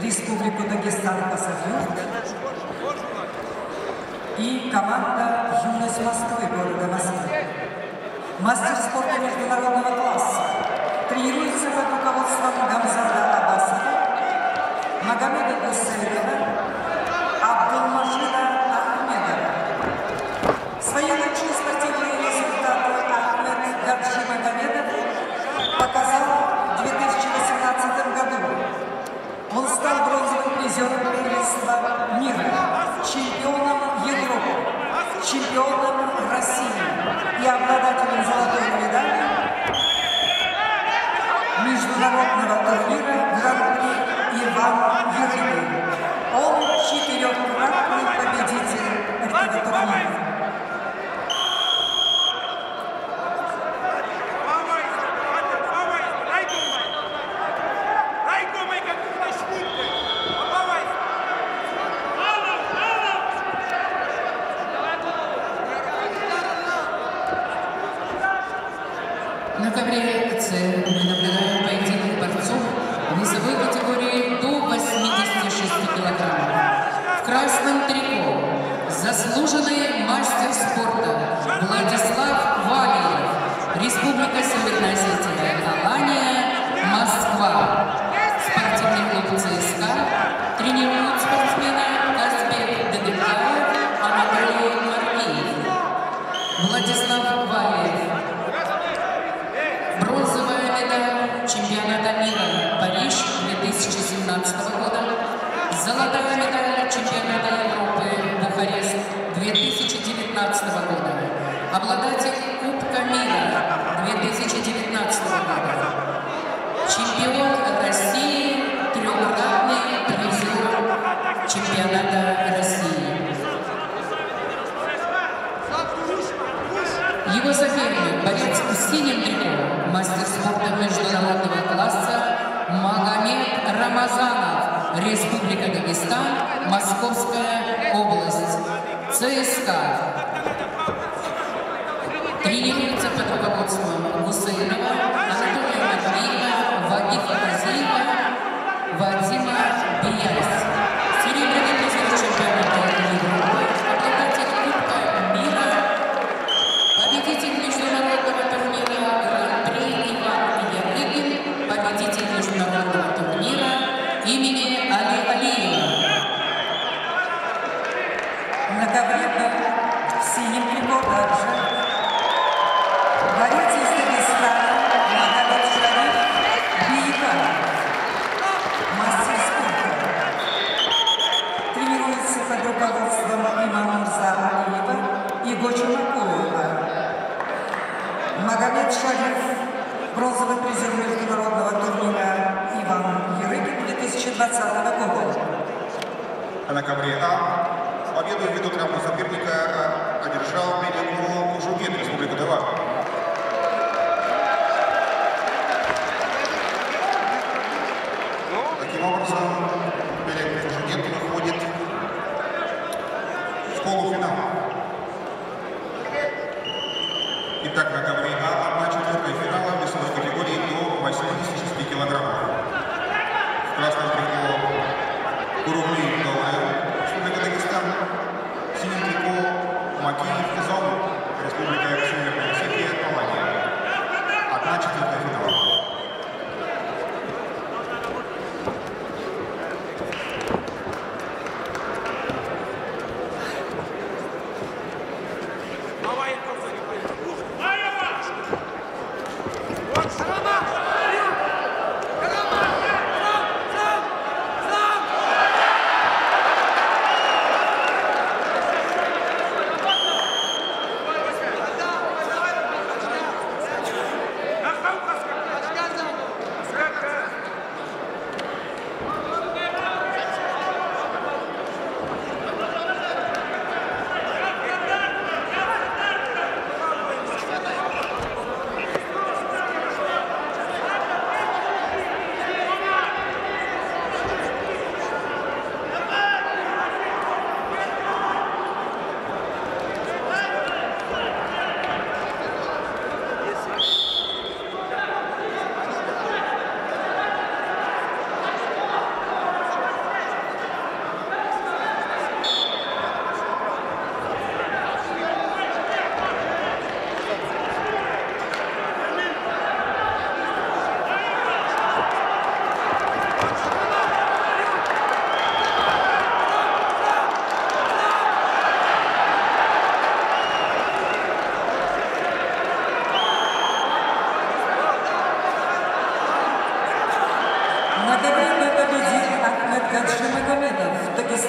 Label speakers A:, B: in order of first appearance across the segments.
A: Республику Дагестан Хасавюрт и команда «Юность Москвы» города Москвы. Мастер спорта международного класса тренируется под руководством Гамзада Абасова, Магомеда Гусейнова, Абдулмажида Ахмедова. Свои лучшие спортивные результаты Ахмед Гаджи Магомедов показал в 2018 году. Он стал бронзовым призером первенства мира, чемпионом Европы, чемпионом России и обладателем золотой медали международного турнира Гран-при Иван Юрьевич. Он 4-кратный победитель этого турнира.
B: На ковре С мы наблюдаем поединок борцов весовой категории до 86 килограммов. В красном трико заслуженный мастер спорта Владислав Валиев, Республика Северная Осетия, Алания, Москва. Спортивный клуб ЦСКА тренируют спортсмены Казбек Дадыкаев, Анатолий Маркиев. Владислав Валиев. Бронзовая медаль чемпионата мира Париж 2017 года, золотая медаль чемпионата Европы Бухарест 2019 года, обладатель Кубка мира 2019 года, чемпион России, трехкратный призер чемпионата России. Его соперник, борец в синем трико, мастер спорта международного класса Магомед Рамазанов, Республика Дагестан, Московская область, ЦСКА. Тренируется под руководством Гусейнова, Анатолия Матвеева, Вагифа Казиева, Вадима Бияс. Серебряный призер чемпионата Европы, обладатель Кубка мира, победитель международного турнира Гран-при Иван Юрьевич, победитель международного турнира имени Али Алиева.
A: На ковре в синем трико также борец из Дагестана Магомед Шариф Биекан, мастер спорта. Тренируется под руководством Имамурза Алиева и Гочи Макуева. Магомед Шариф, бронзовый призер международного турнира Иван Юрьевич 2020 года.
C: На ковре А победу ввиду травмы соперника одержал Беляку Кужугет, Республика Тыва. Таким образом, Беляку Кужугет выходит в полуфинал. Итак, на ковре А 1/4 финала весовой категории до 86 килограммов. В красном трико Куругли Николаев, Республика Дагестан, в синем трико Макеев Зон, Республика Северная Осетия, Алания. 1/4 финала.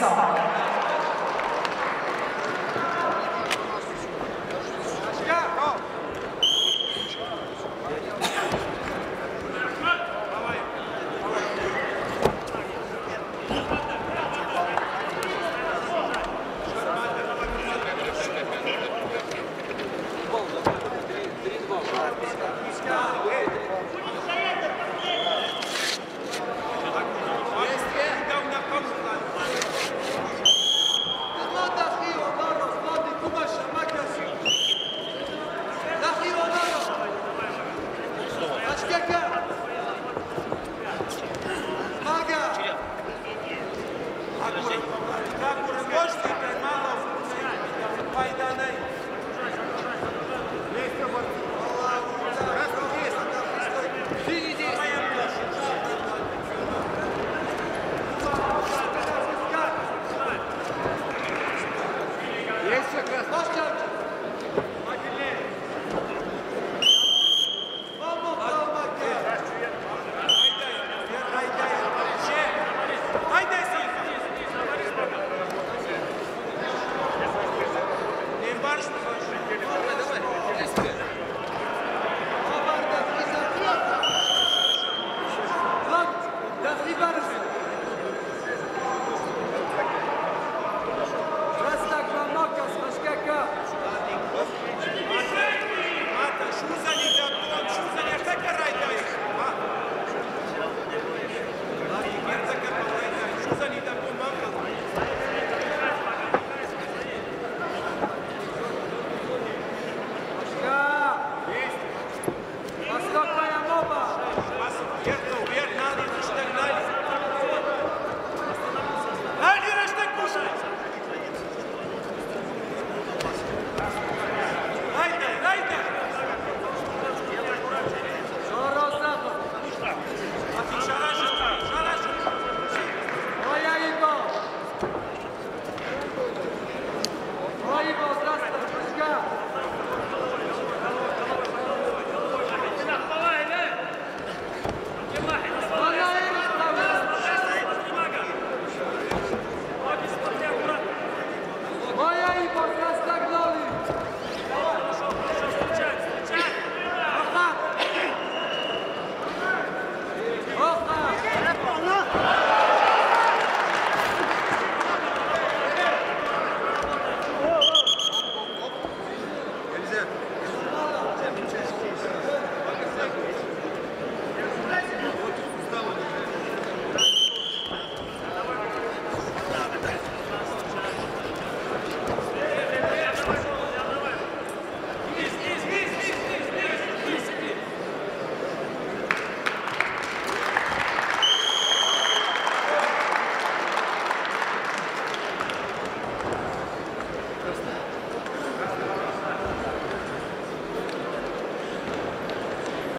A: Ярослав.